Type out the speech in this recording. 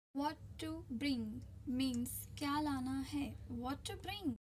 What to bring means क्या लाना है. What to bring.